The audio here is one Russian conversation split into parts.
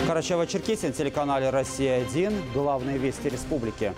Карачаево-Черкесия на телеканале «Россия-1». Главные вести республики.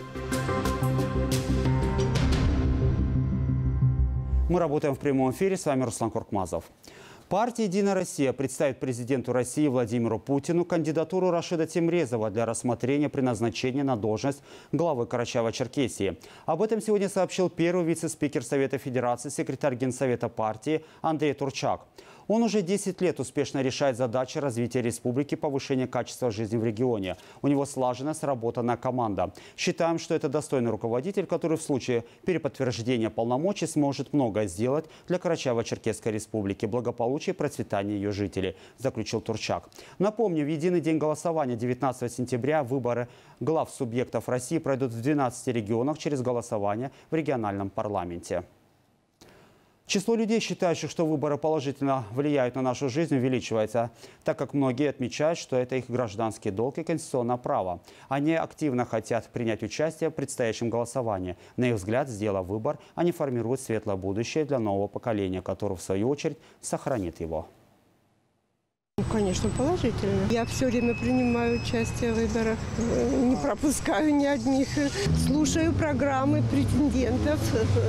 Мы работаем в прямом эфире. С вами Руслан Куркмазов. Партия «Единая Россия» представит президенту России Владимиру Путину кандидатуру Рашида Темрезова для рассмотрения при назначении на должность главы Карачаево-Черкесии. Об этом сегодня сообщил первый вице-спикер Совета Федерации, секретарь Генсовета партии Андрей Турчак. Он уже 10 лет успешно решает задачи развития республики, повышения качества жизни в регионе. У него слаженно сработана команда. Считаем, что это достойный руководитель, который в случае переподтверждения полномочий сможет многое сделать для Карачаево-Черкесской республики, благополучия и процветания ее жителей, заключил Турчак. Напомню, в единый день голосования 19 сентября выборы глав субъектов России пройдут в 12 регионах через голосование в региональном парламенте. Число людей, считающих, что выборы положительно влияют на нашу жизнь, увеличивается, так как многие отмечают, что это их гражданский долг и конституционное право. Они активно хотят принять участие в предстоящем голосовании. На их взгляд, сделав выбор, они формируют светлое будущее для нового поколения, которое, в свою очередь, сохранит его. Конечно, положительно. Я все время принимаю участие в выборах, не пропускаю ни одних. Слушаю программы претендентов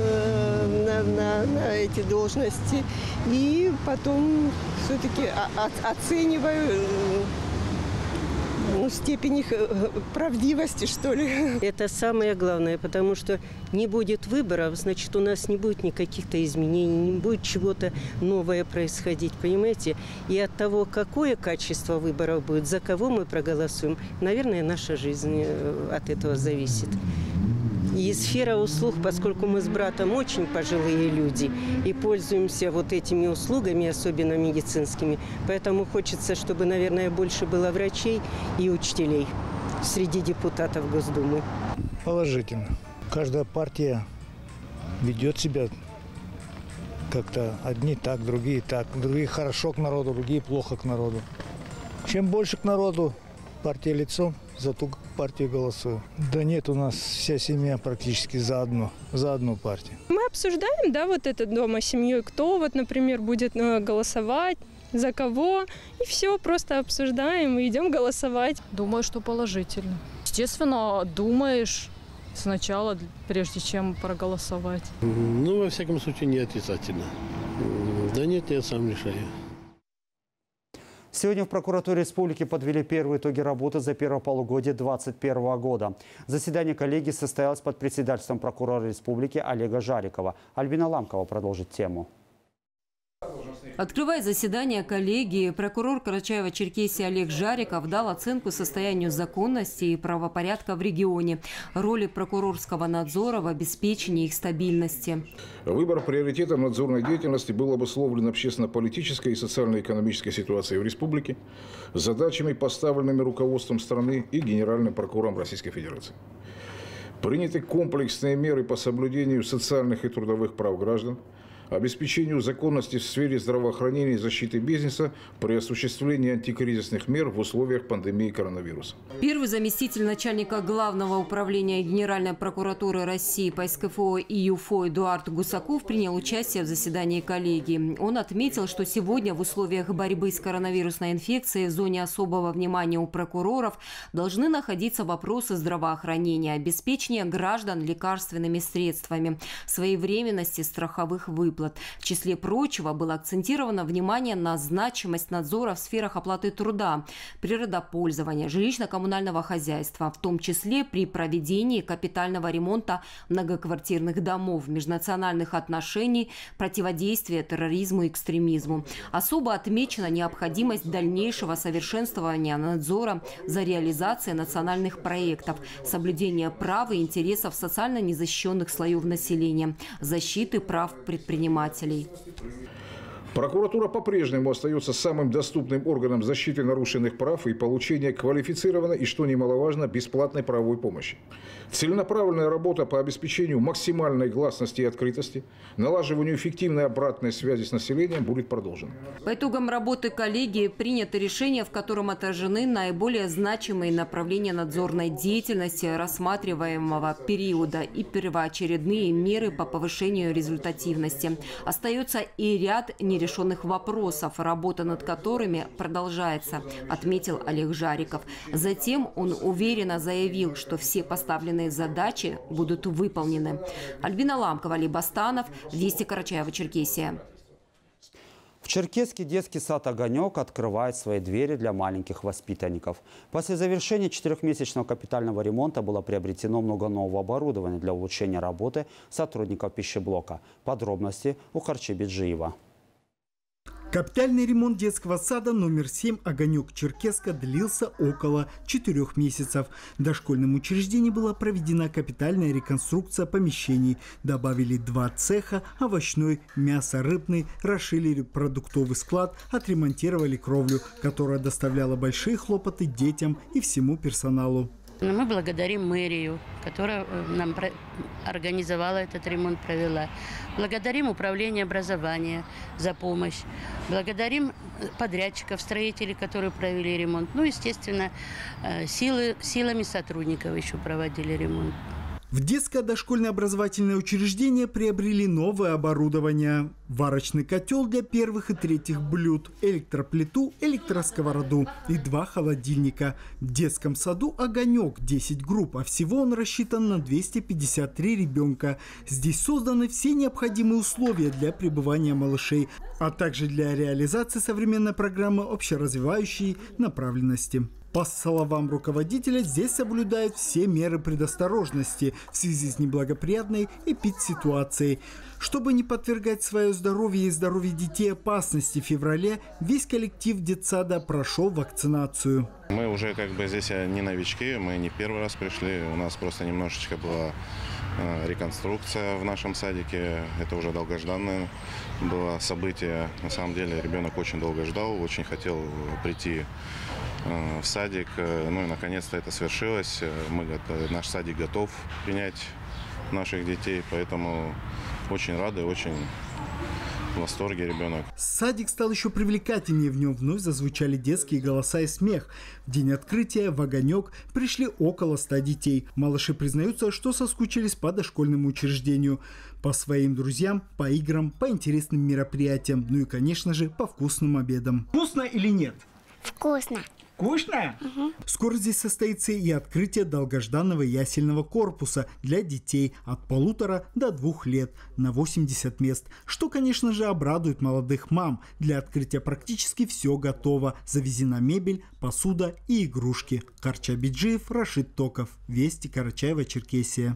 на эти должности и потом все-таки оцениваю степень их правдивости, что ли. Это самое главное, потому что не будет выборов, значит, у нас не будет никаких-то изменений, не будет чего-то новое происходить, понимаете? И от того, какое качество выборов будет, за кого мы проголосуем, наверное, наша жизнь от этого зависит. И сфера услуг, поскольку мы с братом очень пожилые люди и пользуемся вот этими услугами, особенно медицинскими, поэтому хочется, чтобы, наверное, больше было врачей и учителей среди депутатов Госдумы. Положительно. Каждая партия ведет себя как-то, одни так, другие так. Другие хорошо к народу, другие плохо к народу. Чем больше к народу партия лицом, за ту партию голосую. Да нет, у нас вся семья практически за одну партию. Мы обсуждаем, да, вот это дома с семьей, кто вот, например, будет голосовать, за кого. И все, просто обсуждаем и идем голосовать. Думаю, что положительно. Естественно, думаешь сначала, прежде чем проголосовать. Ну, во всяком случае, не отрицательно. Да нет, я сам решаю. Сегодня в прокуратуре республики подвели первые итоги работы за первое полугодие 2021 года. Заседание коллегии состоялось под председательством прокурора республики Олега Жарикова. Альбина Ламкова продолжит тему. Открывая заседание коллегии, прокурор Карачаево-Черкесии Олег Жариков дал оценку состоянию законности и правопорядка в регионе, роли прокурорского надзора в обеспечении их стабильности. Выбор приоритетов надзорной деятельности был обусловлен общественно-политической и социально-экономической ситуацией в республике, задачами, поставленными руководством страны и Генеральным прокурором Российской Федерации. Приняты комплексные меры по соблюдению социальных и трудовых прав граждан, обеспечению законности в сфере здравоохранения и защиты бизнеса при осуществлении антикризисных мер в условиях пандемии коронавируса. Первый заместитель начальника Главного управления Генеральной прокуратуры России по СКФО и ЮФО Эдуард Гусаков принял участие в заседании коллегии. Он отметил, что сегодня в условиях борьбы с коронавирусной инфекцией в зоне особого внимания у прокуроров должны находиться вопросы здравоохранения, обеспечения граждан лекарственными средствами, своевременности страховых выплат. В числе прочего было акцентировано внимание на значимость надзора в сферах оплаты труда, природопользования, жилищно-коммунального хозяйства, в том числе при проведении капитального ремонта многоквартирных домов, межнациональных отношений, противодействия терроризму и экстремизму. Особо отмечена необходимость дальнейшего совершенствования надзора за реализацией национальных проектов, соблюдения прав и интересов социально незащищенных слоев населения, защиты прав предпринимателей. Прокуратура по-прежнему остается самым доступным органом защиты нарушенных прав и получения квалифицированной и, что немаловажно, бесплатной правовой помощи. Целенаправленная работа по обеспечению максимальной гласности и открытости, налаживанию эффективной обратной связи с населением будет продолжена. По итогам работы коллегии принято решение, в котором отражены наиболее значимые направления надзорной деятельности рассматриваемого периода и первоочередные меры по повышению результативности. Остается и ряд нерешенных нерешенных вопросов, работа над которыми продолжается, отметил Олег Жариков. Затем он уверенно заявил, что все поставленные задачи будут выполнены. Альбина Ламкова, Али Бастанов, Вести, Карачаево-Черкесия. В Черкеске детский сад «Огонек» открывает свои двери для маленьких воспитанников. После завершения 4-месячного капитального ремонта было приобретено много нового оборудования для улучшения работы сотрудников пищеблока. Подробности у Харчи Биджиева. Капитальный ремонт детского сада номер 7 «Огонек» Черкеска длился около 4 месяцев. В дошкольном учреждении была проведена капитальная реконструкция помещений. Добавили 2 цеха, овощной, мясо-рыбный, расширили продуктовый склад, отремонтировали кровлю, которая доставляла большие хлопоты детям и всему персоналу. Мы благодарим мэрию, которая нам организовала этот ремонт, провела. Благодарим управление образования за помощь. Благодарим подрядчиков, строителей, которые провели ремонт. Ну, естественно, силами сотрудников еще проводили ремонт. В детское дошкольное образовательное учреждение приобрели новое оборудование. Варочный котел для первых и третьих блюд, электроплиту, электросковороду и 2 холодильника. В детском саду «Огонек» 10 групп, а всего он рассчитан на 253 ребенка. Здесь созданы все необходимые условия для пребывания малышей, а также для реализации современной программы общеразвивающей направленности. По словам руководителя, здесь соблюдают все меры предосторожности в связи с неблагоприятной эпидситуацией. Чтобы не подвергать свое здоровье и здоровье детей опасности, в феврале весь коллектив детсада прошел вакцинацию. Мы уже здесь не новички, мы не первый раз пришли, у нас просто немножечко была реконструкция в нашем садике. Это уже долгожданное было событие. На самом деле ребенок очень долго ждал, очень хотел прийти в садик. Ну и наконец-то это свершилось. Наш садик готов принять наших детей, поэтому очень рады, очень в восторге ребенок. Садик стал еще привлекательнее, в нем вновь зазвучали детские голоса и смех. В день открытия в «Огонек» пришли около 100 детей. Малыши признаются, что соскучились по дошкольному учреждению, по своим друзьям, по играм, по интересным мероприятиям, ну и, конечно же, по вкусным обедам. Вкусно или нет? Вкусно. Вкусно? Угу. Скоро здесь состоится и открытие долгожданного ясельного корпуса для детей от 1,5 до 2 лет на 80 мест, что, конечно же, обрадует молодых мам. Для открытия практически все готово. Завезена мебель, посуда и игрушки. Харча Биджиев, Рашид Токов. Вести, Карачаево-Черкесия.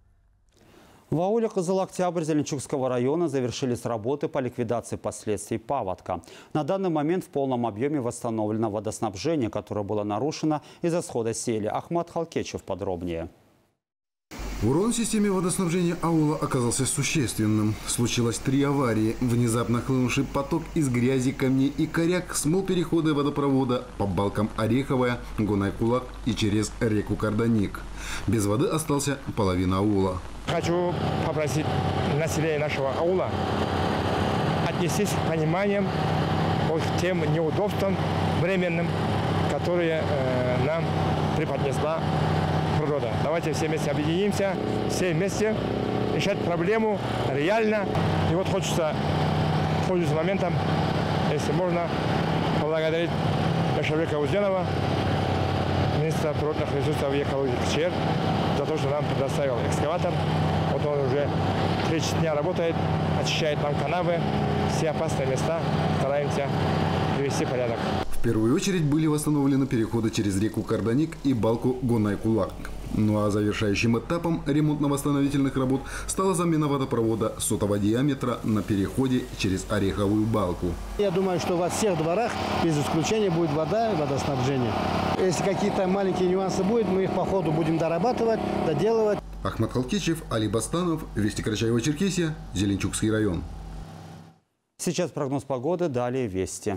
В ауле Кызыл-Октябрь Зеленчукского района завершились работы по ликвидации последствий паводка. На данный момент в полном объеме восстановлено водоснабжение, которое было нарушено из-за схода сели. Ахмат Халкечев подробнее. Урон в системе водоснабжения аула оказался существенным. Случилось 3 аварии. Внезапно хлынувший поток из грязи, камней и коряк смыл переходы водопровода по балкам Ореховая, Гунай-Кулак и через реку Карданик. Без воды остался половина аула. Хочу попросить население нашего аула отнестись с пониманием к тем неудобствам временным, которые нам преподнесла природа. Давайте все вместе объединимся, все вместе решать проблему реально. И вот хочется, пользуясь моментом, если можно, поблагодарить Башарбека Узденова, министра природных ресурсов и экологии КЧР, за то, что нам предоставил экскаватор. Вот он уже 3 дня работает, очищает нам канавы, все опасные места, стараемся привести в порядок. В первую очередь были восстановлены переходы через реку Карданик и балку Гунай-Кулак. Ну а завершающим этапом ремонтно-восстановительных работ стала замена водопровода сотого диаметра на переходе через Ореховую балку. Я думаю, что во всех дворах без исключения будет вода и водоснабжение. Если какие-то маленькие нюансы будут, мы их по ходу будем дорабатывать, доделывать. Ахмат Халкичев, Али Бастанов, Вести, Карачаево-Черкесия, Зеленчукский район. Сейчас прогноз погоды, далее Вести.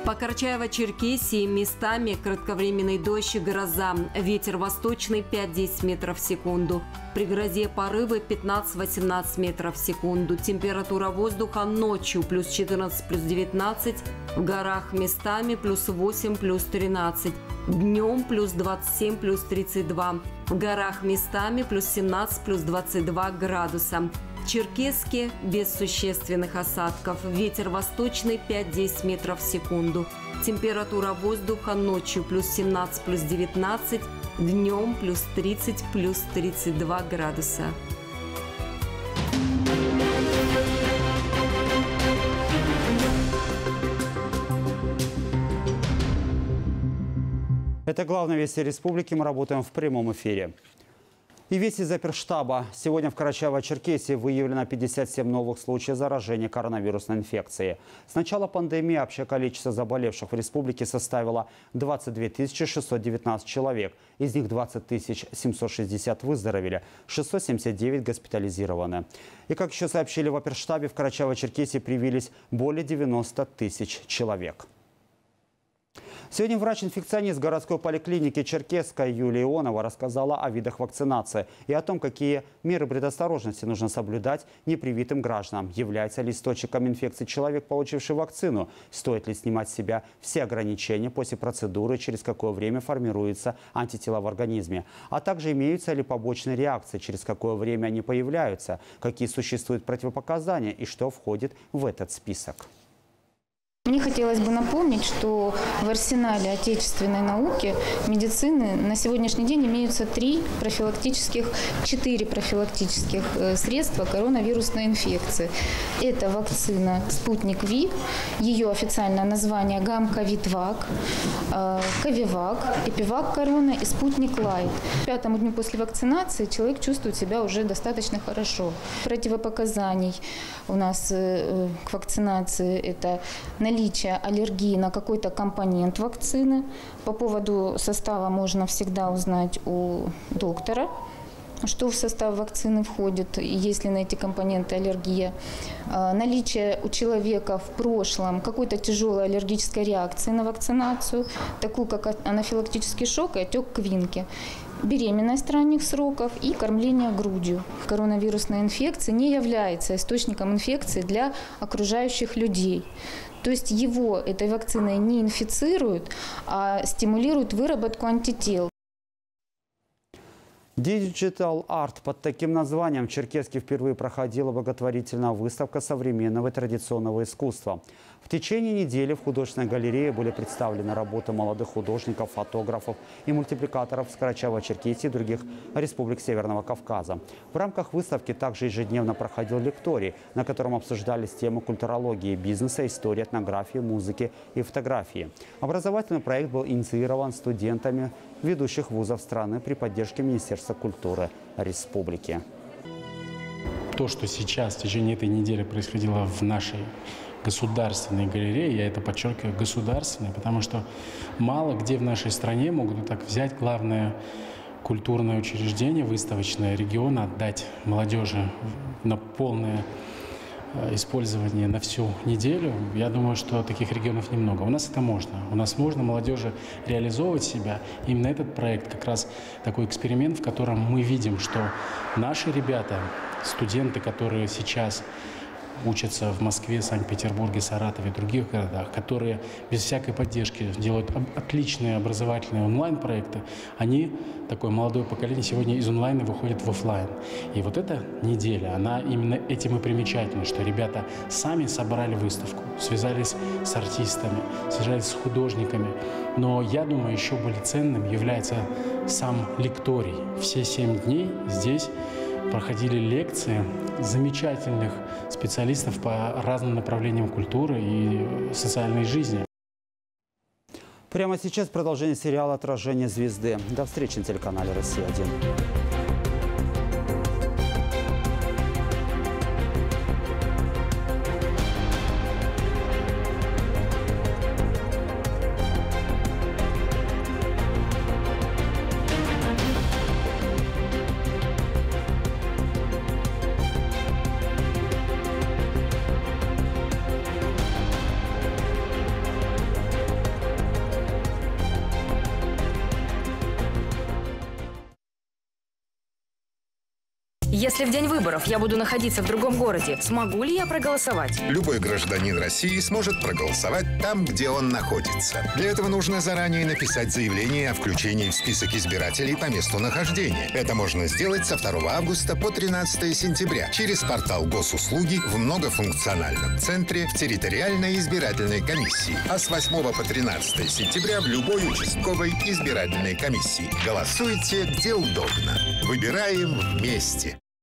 По Карачаево-Черкесии местами кратковременный дождь и гроза. Ветер восточный 5-10 метров в секунду. При грозе порывы 15-18 метров в секунду. Температура воздуха ночью плюс 14, плюс 19. В горах местами плюс 8, плюс 13. Днем плюс 27, плюс 32. В горах местами плюс 17, плюс 22 градуса. В Черкесске без существенных осадков. Ветер восточный 5-10 метров в секунду. Температура воздуха ночью плюс 17, плюс 19. Днем плюс 30, плюс 32 градуса. Это главные вести республики. Мы работаем в прямом эфире. И вести из Заперштаба. Сегодня в Карачаево-Черкесии выявлено 57 новых случаев заражения коронавирусной инфекцией. С начала пандемии общее количество заболевших в республике составило 22 619 человек. Из них 20 760 выздоровели, 679 госпитализированы. И как еще сообщили в Оперштабе, в Карачаево-Черкесии привились более 90 тысяч человек. Сегодня врач-инфекционист городской поликлиники Черкесской Юлия Ионова рассказала о видах вакцинации и о том, какие меры предосторожности нужно соблюдать непривитым гражданам. Является ли источником инфекции человек, получивший вакцину? Стоит ли снимать с себя все ограничения после процедуры? Через какое время формируются антитела в организме? А также имеются ли побочные реакции? Через какое время они появляются? Какие существуют противопоказания и что входит в этот список? Мне хотелось бы напомнить, что в арсенале отечественной науки, медицины на сегодняшний день имеются 4 профилактических средства коронавирусной инфекции. Это вакцина «Спутник Ви», ее официальное название «Гамковид-Вак», «Ковивак», «Эпивак Корона» и «Спутник Лайт». К 5-му дню после вакцинации человек чувствует себя уже достаточно хорошо. Противопоказаний у нас к вакцинации – это наличие аллергии на какой-то компонент вакцины. По поводу состава можно всегда узнать у доктора, что в состав вакцины входит, есть ли на эти компоненты аллергия. Наличие у человека в прошлом какой-то тяжелой аллергической реакции на вакцинацию, такую как анафилактический шок и отек квинки. Беременность ранних сроков и кормление грудью. Коронавирусная инфекция не является источником инфекции для окружающих людей. То есть его этой вакциной не инфицируют, а стимулируют выработку антител. Digital Art. Под таким названием в Черкесске впервые проходила благотворительная выставка современного и традиционного искусства. В течение недели в художественной галерее были представлены работы молодых художников, фотографов и мультипликаторов с Карачаево-Черкесии и других республик Северного Кавказа. В рамках выставки также ежедневно проходил лекторий, на котором обсуждались темы культурологии, бизнеса, истории, этнографии, музыки и фотографии. Образовательный проект был инициирован студентами ведущих вузов страны при поддержке Министерства культуры республики. То, что сейчас в течение этой недели происходило в нашей государственной галерее, я это подчеркиваю, государственной, потому что мало где в нашей стране могут вот так взять главное культурное учреждение, выставочное региона, отдать молодежи на полное использование на всю неделю. Я думаю, что таких регионов немного. У нас это можно. У нас можно молодежи реализовывать себя. Именно этот проект как раз такой эксперимент, в котором мы видим, что наши ребята, студенты, которые сейчас учатся в Москве, Санкт-Петербурге, Саратове и других городах, которые без всякой поддержки делают отличные образовательные онлайн-проекты, они, такое молодое поколение, сегодня из онлайна выходят в офлайн. И вот эта неделя, она именно этим и примечательна, что ребята сами собрали выставку, связались с артистами, связались с художниками. Но я думаю, еще более ценным является сам лекторий. Все 7 дней здесь проходили лекции замечательных специалистов по разным направлениям культуры и социальной жизни. Прямо сейчас продолжение сериала «Отражение звезды». До встречи на телеканале «Россия-1». Если в день выборов я буду находиться в другом городе, смогу ли я проголосовать? Любой гражданин России сможет проголосовать там, где он находится. Для этого нужно заранее написать заявление о включении в список избирателей по месту нахождения. Это можно сделать со 2 августа по 13 сентября через портал Госуслуги в многофункциональном центре в территориальной избирательной комиссии, а с 8 по 13 сентября в любой участковой избирательной комиссии. Голосуйте, где удобно. Выбираем вместе.